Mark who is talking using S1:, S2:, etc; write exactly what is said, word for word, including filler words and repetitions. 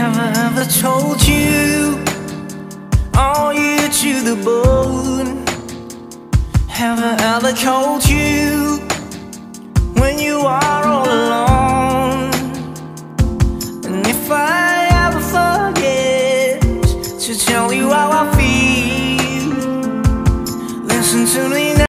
S1: Have I ever told you, are you to the bone? Have I ever called you when you are all alone? And if I ever forget to tell you I